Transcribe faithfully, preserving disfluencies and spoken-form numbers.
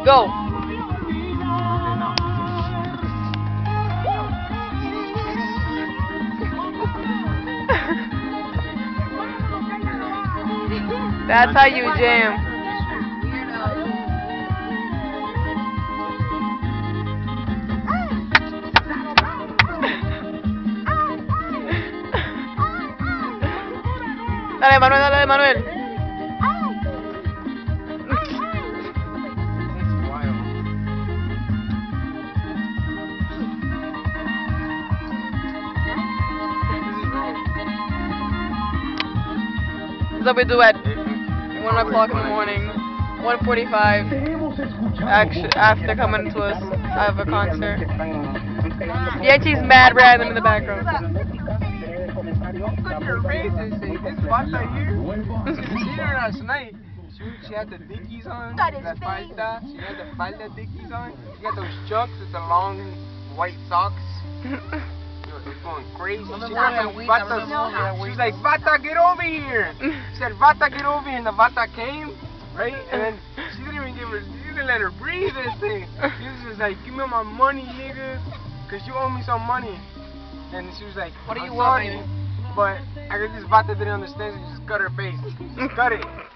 Go. That's how you jam. Dale, Manuel, dale, Manuel. So we do at one o'clock in the morning, one forty-five. Actually, after coming to us, I have a concert. Yankee's mad random in the background. Last night, she, she had the dickies on, that falda, she had the falda dickies on, she got those chucks with the long white socks. It was going crazy. She, was like, Vata, she was like, Vata, get over here. She said, Vata, get over here, and the Vata came, right? And then she didn't even give her, she didn't let her breathe this thing. She was just like, give me my money, nigga, because you owe me some money. And she was like, what do you want? But I guess this Vata didn't understand, so she just cut her face. Cut it.